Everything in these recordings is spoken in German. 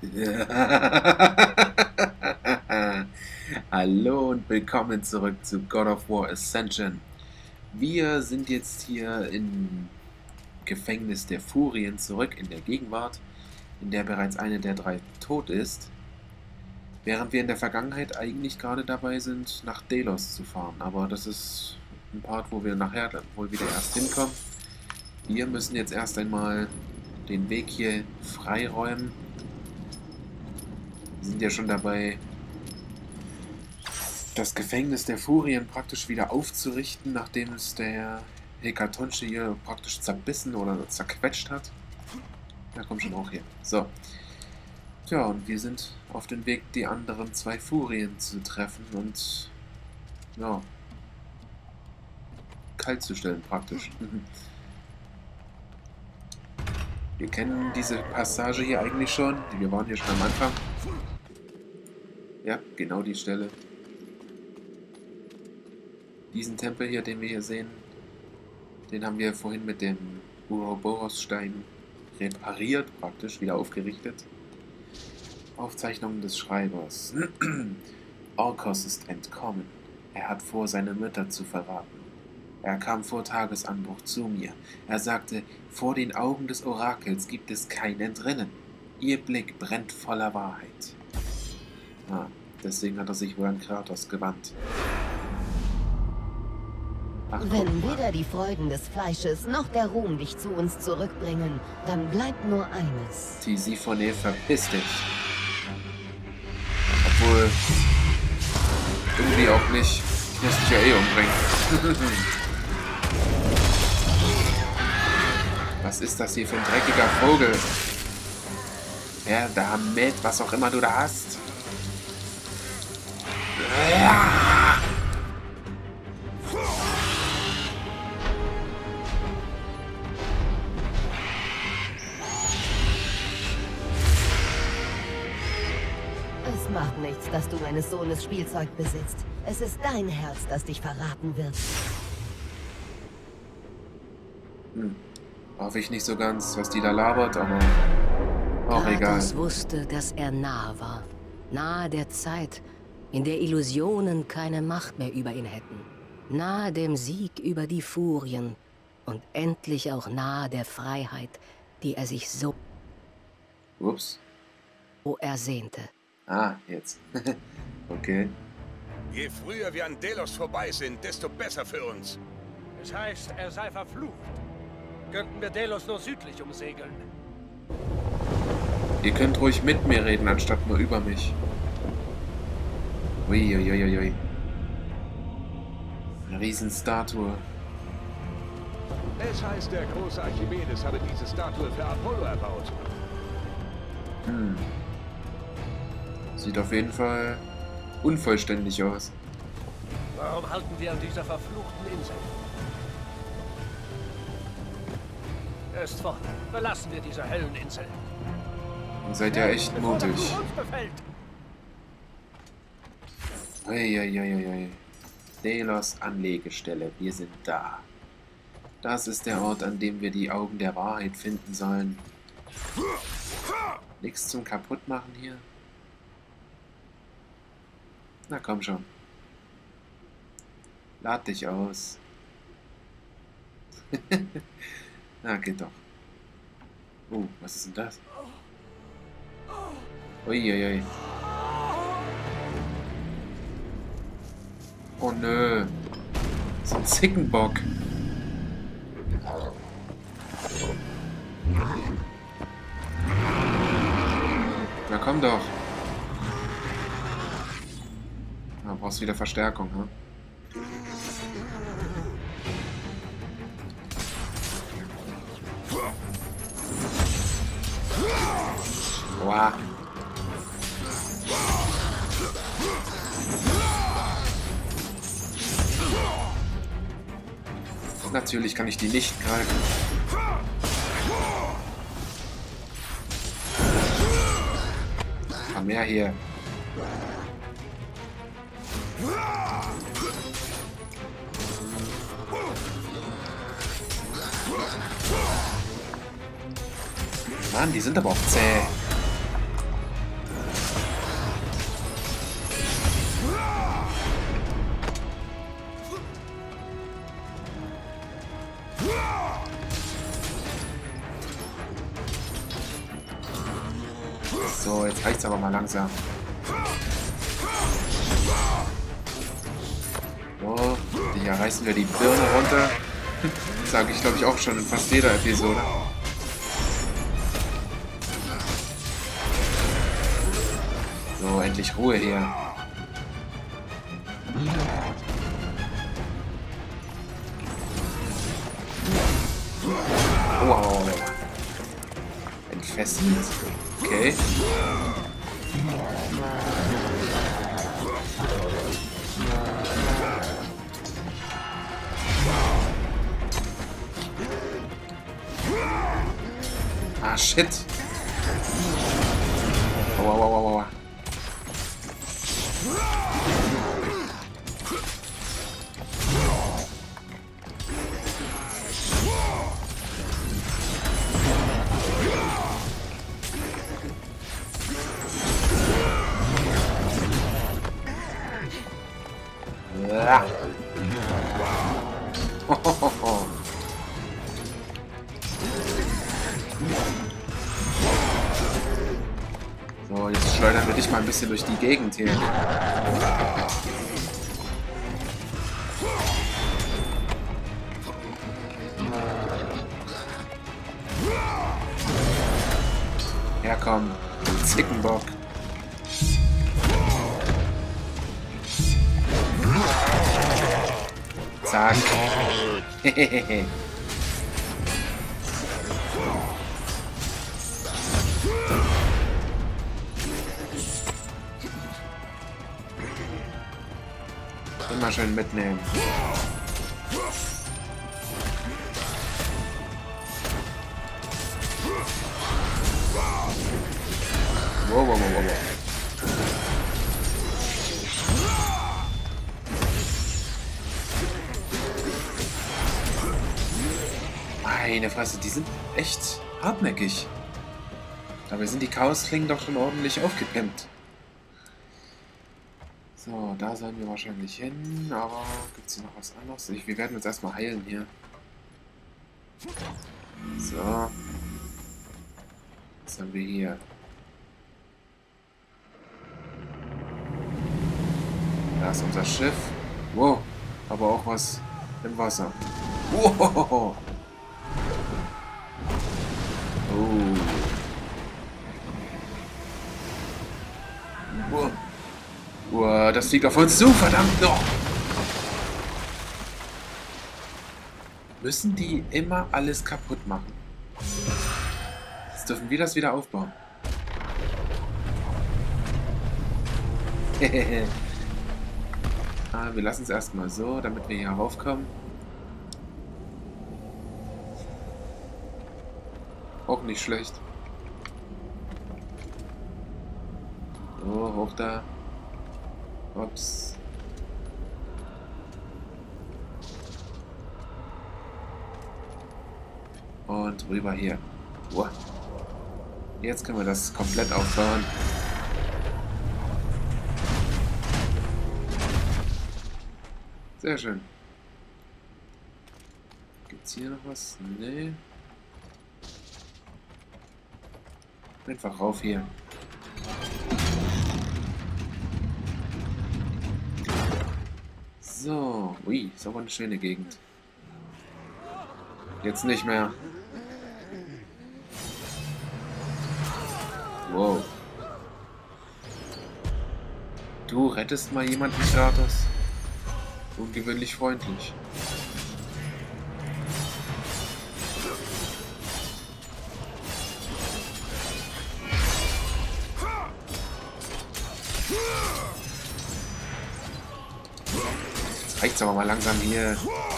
Hallo und willkommen zurück zu God of War Ascension. Wir sind jetzt hier im Gefängnis der Furien zurück in der Gegenwart, in der bereits eine der drei tot ist, während wir in der Vergangenheit eigentlich gerade dabei sind, nach Delos zu fahren. Aber das ist ein Part, wo wir nachher dann wohl wieder erst hinkommen. Wir müssen jetzt erst einmal den Weg hier freiräumen. Wir sind ja schon dabei, das Gefängnis der Furien praktisch wieder aufzurichten, nachdem es der Hekatonchi hier praktisch zerbissen oder zerquetscht hat. Ja, komm schon auch hier. So. Tja, und wir sind auf dem Weg, die anderen zwei Furien zu treffen und ja, kalt zu stellen praktisch. Wir kennen diese Passage hier eigentlich schon. Wir waren hier schon am Anfang. Ja, genau die Stelle. Diesen Tempel hier, den wir hier sehen, den haben wir vorhin mit dem Uroboros-Stein repariert, praktisch wieder aufgerichtet. Aufzeichnungen des Schreibers. Orkos ist entkommen. Er hat vor, seine Mütter zu verraten. Er kam vor Tagesanbruch zu mir. Er sagte, vor den Augen des Orakels gibt es kein Entrinnen. Ihr Blick brennt voller Wahrheit. Ah, deswegen hat er sich wohl an Kratos gewandt. Ach, wenn weder die Freuden des Fleisches noch der Ruhm dich zu uns zurückbringen, dann bleibt nur eines. Tisiphone, verpiss dich. Obwohl, irgendwie auch nicht. Ich muss dich ja eh umbringen. Was ist das hier für ein dreckiger Vogel? Ja, da mit, was auch immer du da hast. Ja. Es macht nichts, dass du meines Sohnes Spielzeug besitzt. Es ist dein Herz, das dich verraten wird. Hoffe ich nicht so ganz, was die da labert, aber auch egal. Kratos wusste, dass er nah war. Nahe der Zeit, in der Illusionen keine Macht mehr über ihn hätten. Nahe dem Sieg über die Furien. Und endlich auch nahe der Freiheit, die er sich so Ups. ersehnte. Ah, jetzt. Okay. Je früher wir an Delos vorbei sind, desto besser für uns. Es heißt, er sei verflucht. Könnten wir Delos nur südlich umsegeln? Ihr könnt ruhig mit mir reden, anstatt nur über mich. Uiuiuiui. Eine Riesenstatue. Es heißt, der große Archimedes habe diese Statue für Apollo erbaut. Sieht auf jeden Fall unvollständig aus. Warum halten wir an dieser verfluchten Insel? Ist fort. Verlassen wir diese Hölleninsel. Ihr seid ja echt Bevor der mutig. Fluch uns befällt. Uiuiuiui. Delos Anlegestelle. Wir sind da. Das ist der Ort, an dem wir die Augen der Wahrheit finden sollen. Nichts zum Kaputtmachen hier. Na komm schon. Lad dich aus. Na, geht doch. Was ist denn das? Uiuiui. Oh nö. So ein Zickenbock. Na komm doch. Da brauchst du wieder Verstärkung, ne? Wow. Natürlich kann ich die nicht greifen. Mehr hier. Mann, die sind aber auch zäh. So, jetzt reicht's aber mal langsam. So, hier reißen wir die Birne runter. Sage ich, glaube ich, auch schon in fast jeder Episode. So, endlich Ruhe hier. Wow. Entfesselt. Okay. Ah, shit. Aua, aua, aua, aua. Ja. So, jetzt schleudern wir dich mal ein bisschen durch die Gegend hier. Ja, komm, Zickenbock. Zack. Hehehe. Immer schön mitnehmen. Wow, wow, wow, wow, wow. Meine Fresse, die sind echt hartnäckig. Dabei sind die Chaosklingen doch schon ordentlich aufgepimpt. So, da sollen wir wahrscheinlich hin, aber gibt es hier noch was anderes? Wir werden uns erstmal heilen hier. So. Was haben wir hier? Da ist unser Schiff. Wow, aber auch was im Wasser. Wow. Oh. Wow. Wow, das fliegt auf uns zu, verdammt noch! Müssen die immer alles kaputt machen? Jetzt dürfen wir das wieder aufbauen. Wir lassen es erstmal so, damit wir hier raufkommen. Auch nicht schlecht. So, hoch da. Ups. Und rüber hier. Wow. Jetzt können wir das komplett aufbauen. Sehr schön. Gibt's hier noch was? Nee. Einfach rauf hier. So. Ui, ist aber eine schöne Gegend. Jetzt nicht mehr. Wow. Du rettest mal jemanden gratis. Ungewöhnlich freundlich. Jetzt reicht's aber mal langsam hier.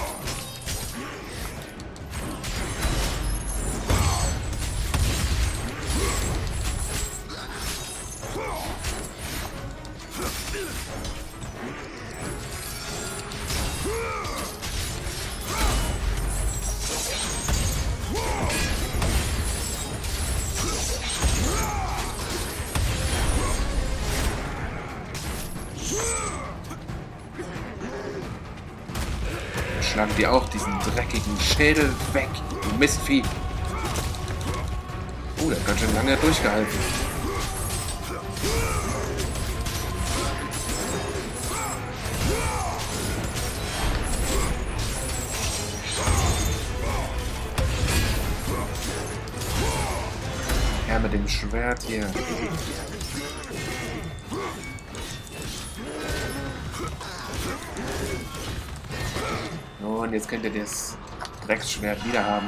Schlagen die auch diesen dreckigen Schädel weg, du Mistvieh. Oh, der hat ganz schön lange durchgehalten. Ja, mit dem Schwert hier. Und jetzt könnt ihr das Drecksschwert wieder haben.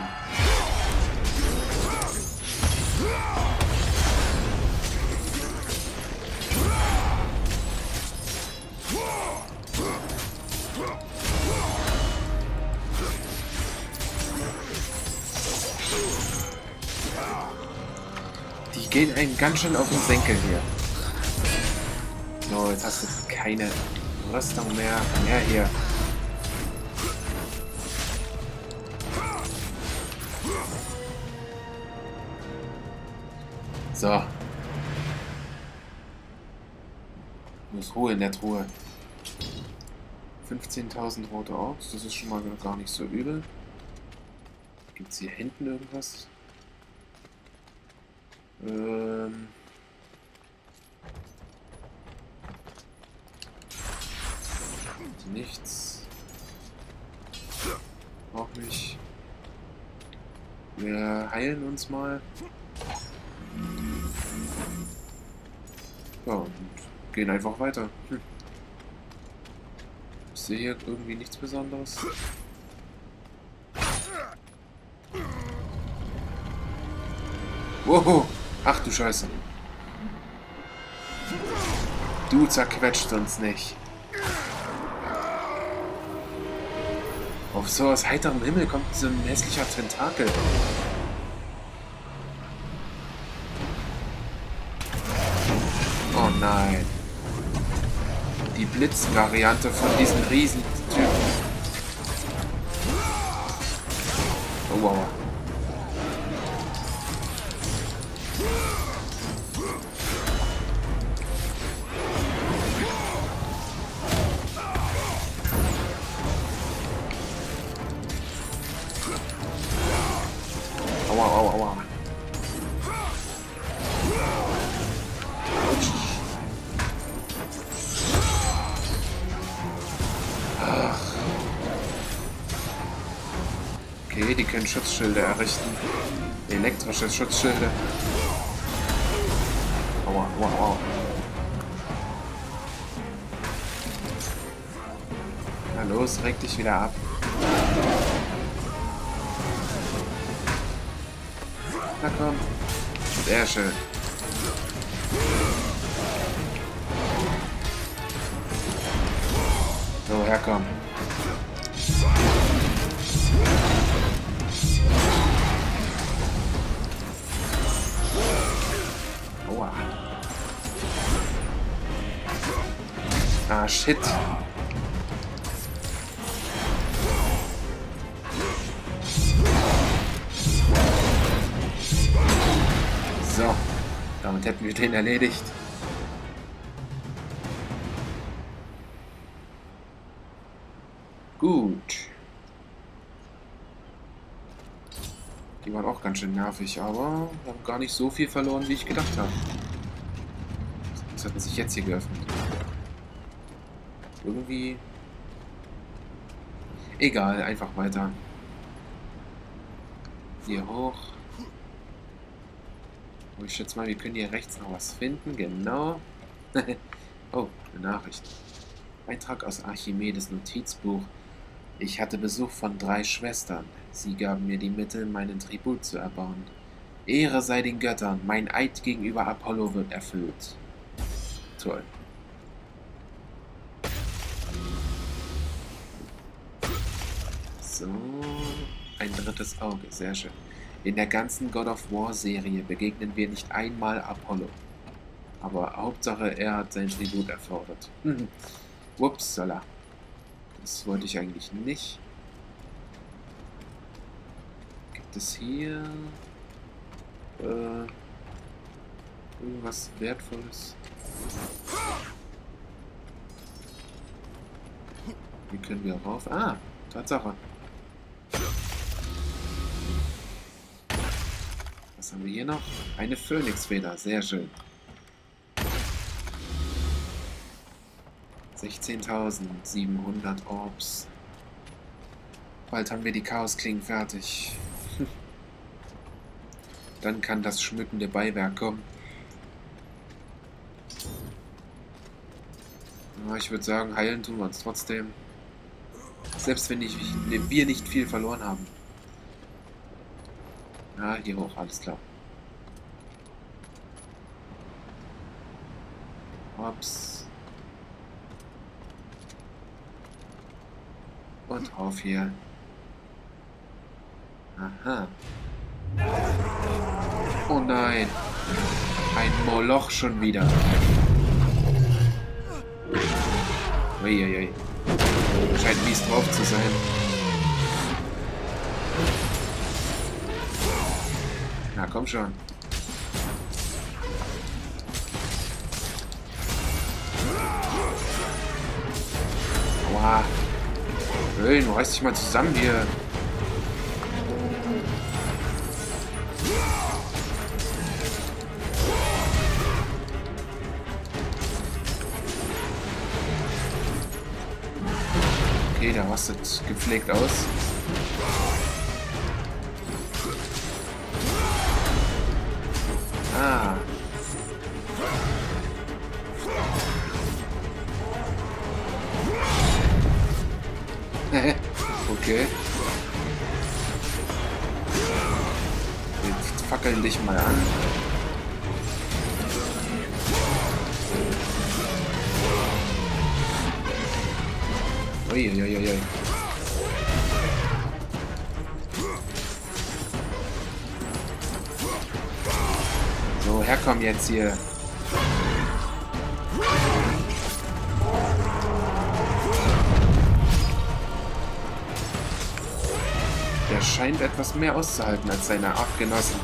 Die gehen einem ganz schön auf den Senkel hier. So, jetzt hast du keine Rüstung mehr. Mehr hier. So. Muss Ruhe in der Truhe. 15.000 rote Orks, das ist schon mal gar nicht so übel. Gibt es hier hinten irgendwas? Nichts. Auch nicht. Wir heilen uns mal. Ja, und gehen einfach weiter. Ich sehe hier irgendwie nichts Besonderes. Wow! Ach du Scheiße. Du zerquetscht uns nicht. Auf so aus heiterem Himmel kommt so ein hässlicher Tentakel. Oh nein. Die Blitzvariante von diesen Riesentypen. Oh wow. Aua, aua, aua. Okay, die können Schutzschilde errichten. Elektrische Schutzschilde. Aua, aua, aua. Na los, reg dich wieder ab. Na komm. Sehr schön. So, herkomm. Aua. Ah, shit. So, damit hätten wir den erledigt. Gut. Die waren auch ganz schön nervig, aber wir haben gar nicht so viel verloren, wie ich gedacht habe. Was hat sich jetzt hier geöffnet? Irgendwie... Egal, einfach weiter. Hier hoch. Oh, ich schätze mal, wir können hier rechts noch was finden. Genau. Oh, eine Nachricht. Eintrag aus Archimedes Notizbuch. Ich hatte Besuch von 3 Schwestern. Sie gaben mir die Mittel, meinen Tribut zu erbauen. Ehre sei den Göttern. Mein Eid gegenüber Apollo wird erfüllt. Toll. So. Ein drittes Auge. Sehr schön. In der ganzen God of War Serie begegnen wir nicht einmal Apollo. Aber Hauptsache, er hat sein Tribut erfordert. Upsala. Das wollte ich eigentlich nicht. Gibt es hier irgendwas Wertvolles? Wie können wir rauf? Ah, Tatsache. Was haben wir hier noch? Eine Phönixfeder, sehr schön. 16.700 Orbs. Bald haben wir die Chaosklingen fertig. Dann kann das schmückende Beiwerk kommen. Ja, ich würde sagen, heilen tun wir uns trotzdem. Selbst wenn wir nicht viel verloren haben. Ja, hier hoch, alles klar. Ups. Und auf hier. Aha. Oh nein. Ein Moloch schon wieder. Uiuiui. Scheint mies drauf zu sein. Na komm schon. Aua. Schön, reiß dich mal zusammen hier. Okay, der rastet gepflegt aus. Ah. Okay. Jetzt fackeln dich mal an. Uiuiui. So, herkommen jetzt hier. Der scheint etwas mehr auszuhalten als seine Artgenossen.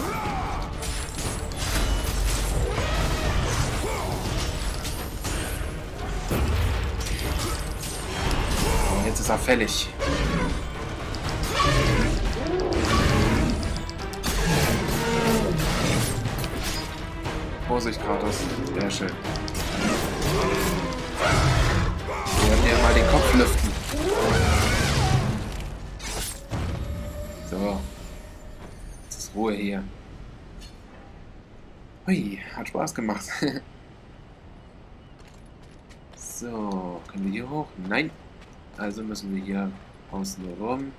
Und jetzt ist er fällig. Vorsicht, Kratos. Sehr schön. Wir werden hier mal den Kopf lüften. So. Jetzt ist Ruhe hier. Hui, hat Spaß gemacht. So, können wir hier hoch? Nein. Also müssen wir hier außen rum.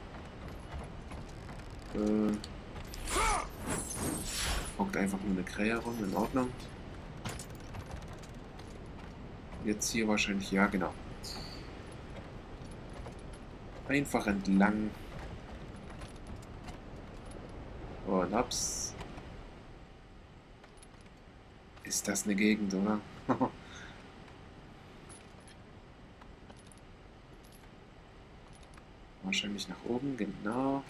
Hockt einfach nur eine Krähe rum, in Ordnung. Jetzt hier wahrscheinlich, ja genau. Einfach entlang. Und ups. Ist das eine Gegend, oder? Wahrscheinlich nach oben, genau.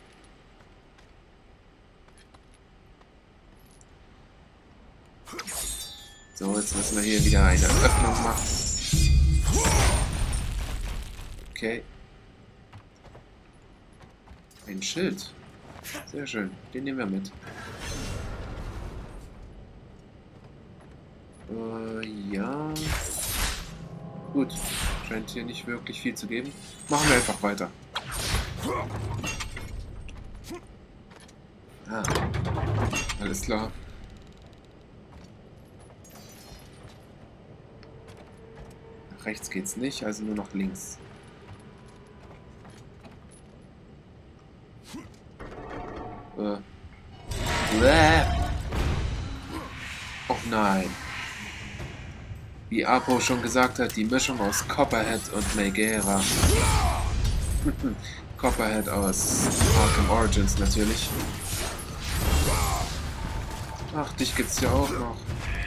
So, jetzt müssen wir hier wieder eine Öffnung machen. Okay. Ein Schild. Sehr schön. Den nehmen wir mit. Ja. Gut. Scheint hier nicht wirklich viel zu geben. Machen wir einfach weiter. Ah. Alles klar. Nach rechts geht's nicht, also nur nach links. Oh nein. Wie Apo schon gesagt hat, die Mischung aus Copperhead und Megara. Copperhead aus Arkham Origins natürlich. Ach, dich gibt's ja auch noch.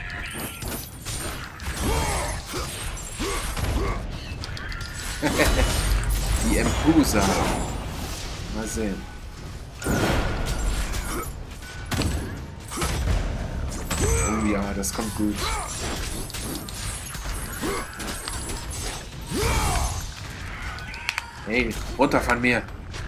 Die Empusa. Mal sehen. Oh ja, das kommt gut. Hey, runter von mir.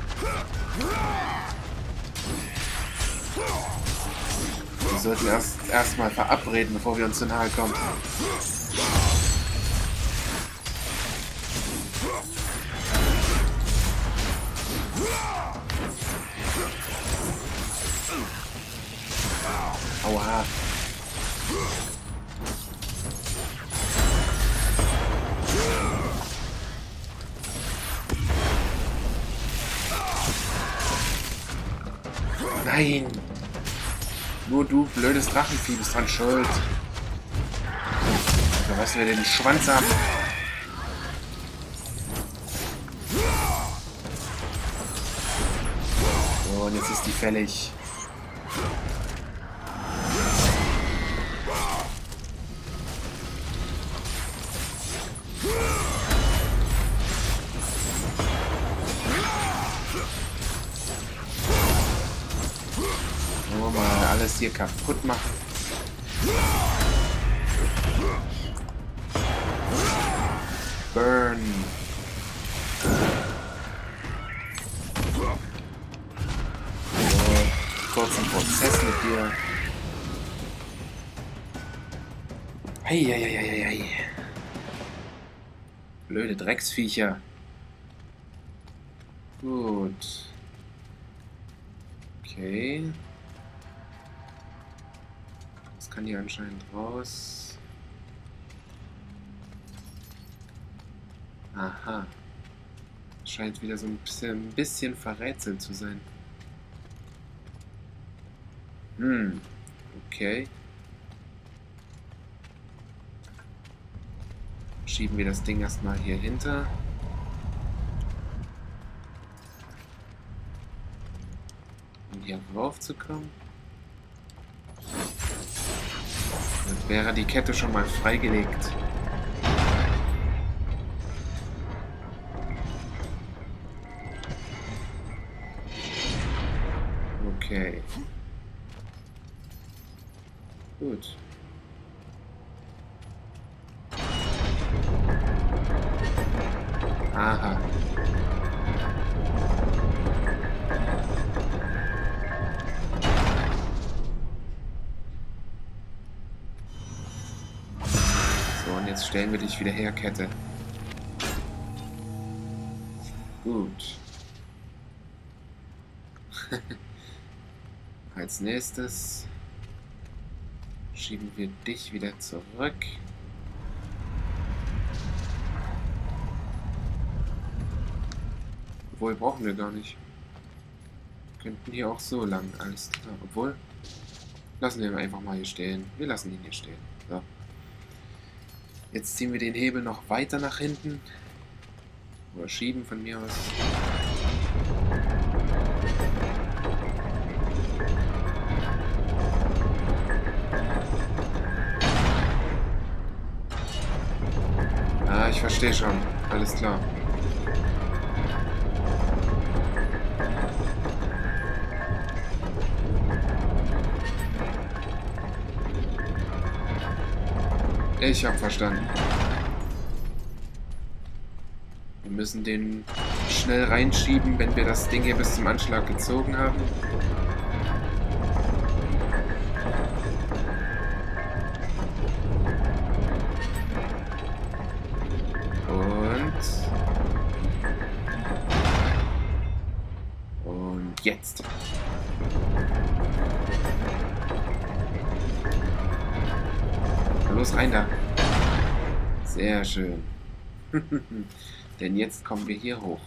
Wir sollten erstmal verabreden, bevor wir uns zu nahe kommen. Aua. Nein! Nur du, blödes Drachenvieh, bist dran schuld. Da weißt du, wer den Schwanz haben. So, und jetzt ist die fällig. Mal alles hier kaputt machen. Burn. So, kurzen Prozess mit dir. Hey. Blöde Drecksviecher. Gut. Okay. Kann hier anscheinend raus. Aha. Scheint wieder so ein bisschen verrätselt zu sein. Okay. Schieben wir das Ding erstmal hier hinter. Um hier rauf zu kommen. Wäre die Kette schon mal freigelegt. Okay. Gut. Aha. Jetzt stellen wir dich wieder her, Kette. Gut. Als nächstes schieben wir dich wieder zurück. Obwohl, brauchen wir gar nicht. Wir könnten hier auch so lang, alles klar. Obwohl, lassen wir ihn einfach mal hier stehen. Wir lassen ihn hier stehen. So. Jetzt ziehen wir den Hebel noch weiter nach hinten. Oder schieben von mir aus. Ah, ich verstehe schon. Alles klar. Ich habe verstanden. Wir müssen den schnell reinschieben, wenn wir das Ding hier bis zum Anschlag gezogen haben. Und jetzt. Los, rein da. Sehr schön. Denn jetzt kommen wir hier hoch.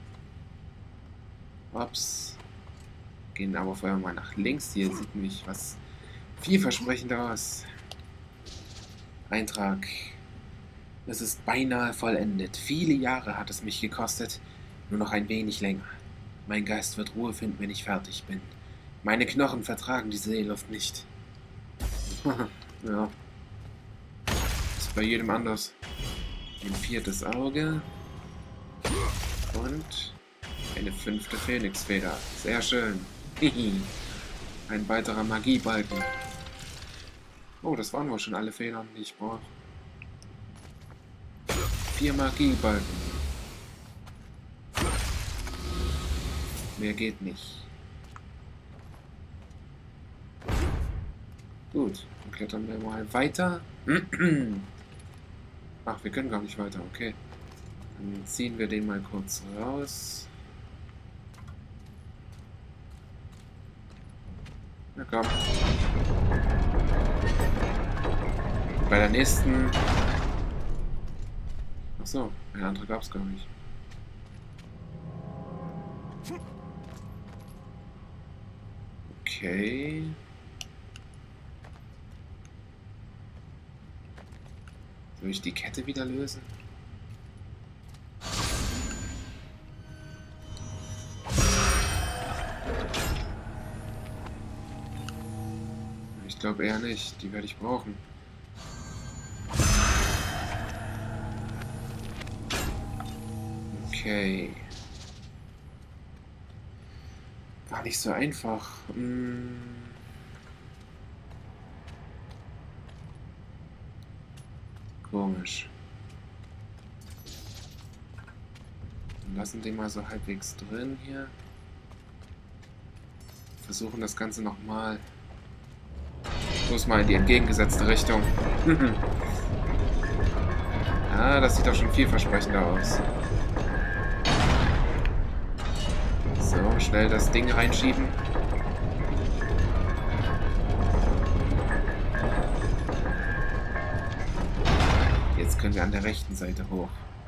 Ups. Gehen aber vorher mal nach links. Hier sieht nämlich was vielversprechend aus. Eintrag. Es ist beinahe vollendet. Viele Jahre hat es mich gekostet. Nur noch ein wenig länger. Mein Geist wird Ruhe finden, wenn ich fertig bin. Meine Knochen vertragen die Seeluft nicht. Ja. Ist bei jedem anders. Ein 4. Auge. Und eine 5. Phönixfeder. Sehr schön. Ein weiterer Magiebalken. Oh, das waren wohl schon alle Federn, die ich brauche. 4 Magiebalken. Mehr geht nicht. Gut, dann klettern wir mal weiter. Ach, wir können gar nicht weiter, okay. Dann ziehen wir den mal kurz raus. Na komm. bei der nächsten... Achso, eine andere gab es gar nicht. Okay. Soll ich die Kette wieder lösen? Ich glaube eher nicht. Die werde ich brauchen. Okay. Gar nicht so einfach. Komisch. Wir lassen den mal so halbwegs drin hier. Versuchen das Ganze nochmal. Muss mal in die entgegengesetzte Richtung. Ah, das sieht doch schon vielversprechender aus. So, schnell das Ding reinschieben. Jetzt können wir an der rechten Seite hoch.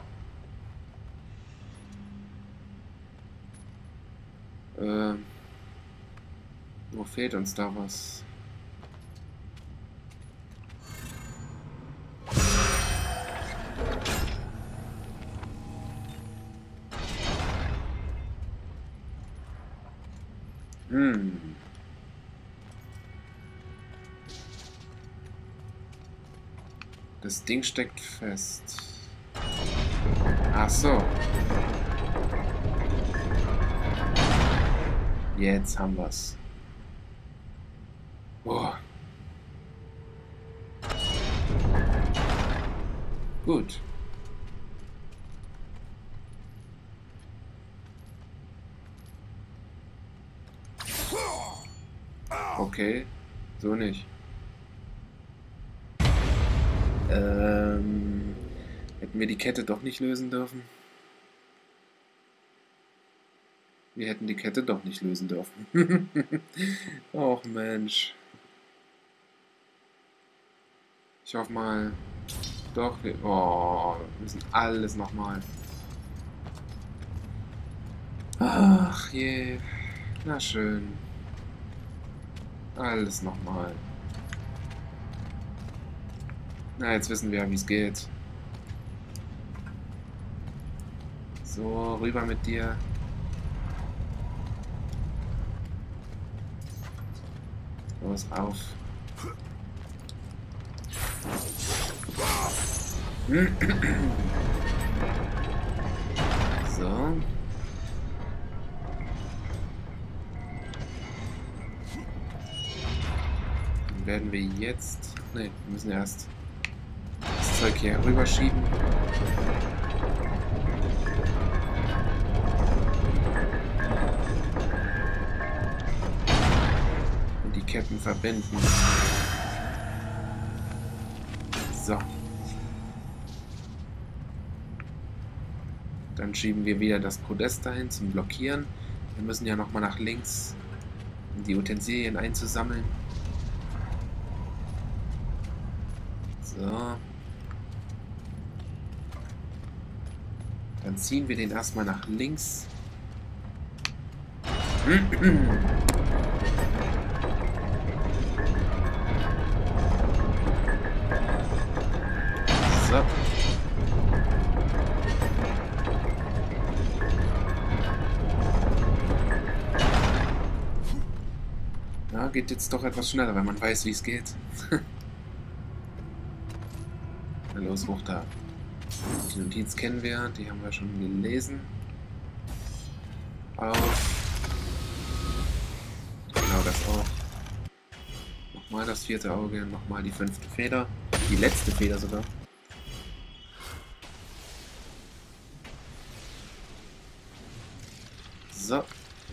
Wo fehlt uns da was? Das Ding steckt fest. Ach so. Jetzt haben wir's. Boah. Gut. Okay, so nicht. Hätten wir die Kette doch nicht lösen dürfen? Wir hätten die Kette doch nicht lösen dürfen. Och Mensch. Ich hoffe mal... Doch, wir müssen alles nochmal. Ach je. Na schön. Alles nochmal. Na, jetzt wissen wir, wie es geht. So, rüber mit dir. Los, auf. So. Dann werden wir jetzt... Ne, wir müssen erst das Zeug hier rüberschieben. Und die Ketten verbinden. So. Dann schieben wir wieder das Podest dahin zum Blockieren. Wir müssen ja nochmal nach links, um die Utensilien einzusammeln. So. Dann ziehen wir den erstmal nach links. So. Ja, geht jetzt doch etwas schneller, wenn man weiß, wie es geht. Na los, hoch da. Die Notiz kennen wir, die haben wir schon gelesen. Auf. Genau das auch. Nochmal das 4. Auge, nochmal die 5. Feder. Die letzte Feder sogar. So.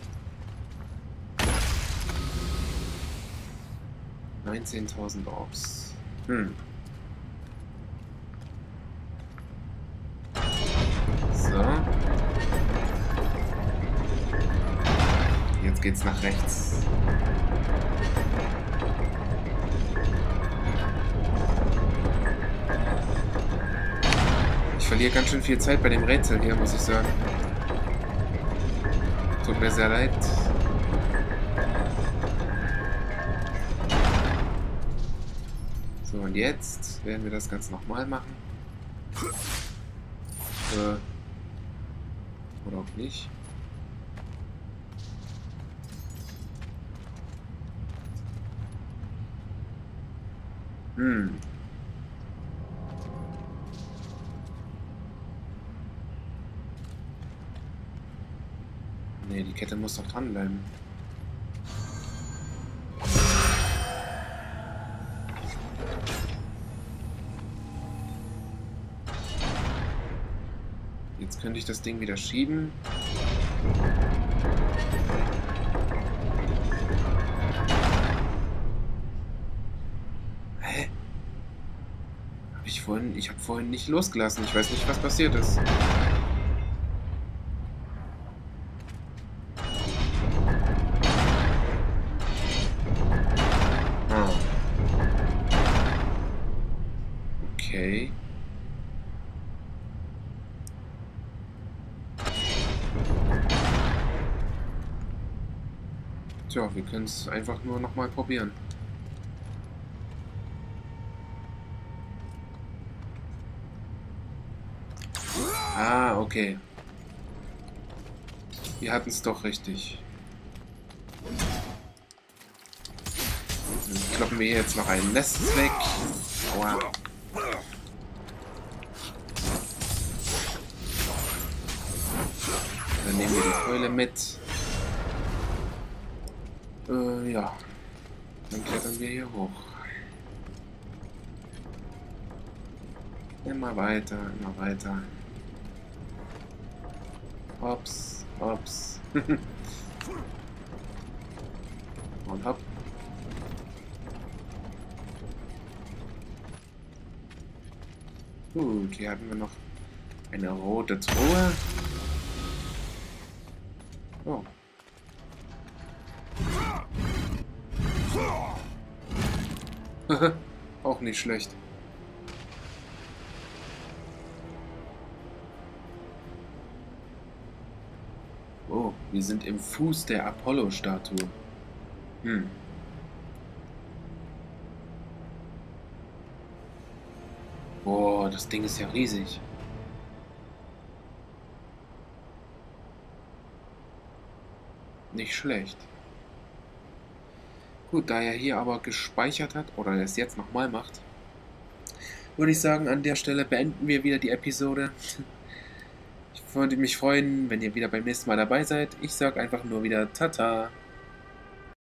19.000 Orbs. So. Jetzt geht's nach rechts. verliere ganz schön viel Zeit bei dem Rätsel hier, muss ich sagen. Tut mir sehr leid. So, und jetzt werden wir das Ganze nochmal machen. Oder auch nicht. Nee, die Kette muss doch dranbleiben. Jetzt könnte ich das Ding wieder schieben. Hä? Ich habe vorhin nicht losgelassen. Ich weiß nicht, was passiert ist. Okay. Tja, wir können es einfach nur nochmal probieren. Ah, okay. Wir hatten es doch richtig. Dann kloppen wir jetzt noch ein Nest weg. Aua. Dann nehmen wir die Keule mit. Ja. Dann klettern wir hier hoch. Immer weiter, immer weiter. Hops, hops. Und hopp. Gut, hier hatten wir noch eine rote Truhe. Oh. Auch nicht schlecht. Oh, wir sind im Fuß der Apollo-Statue. Boah, das Ding ist ja riesig. Nicht schlecht. Gut, da er hier aber gespeichert hat, oder er es jetzt nochmal macht, würde ich sagen, an der Stelle beenden wir wieder die Episode. Ich würde mich freuen, wenn ihr wieder beim nächsten Mal dabei seid. Ich sage einfach nur wieder Tata.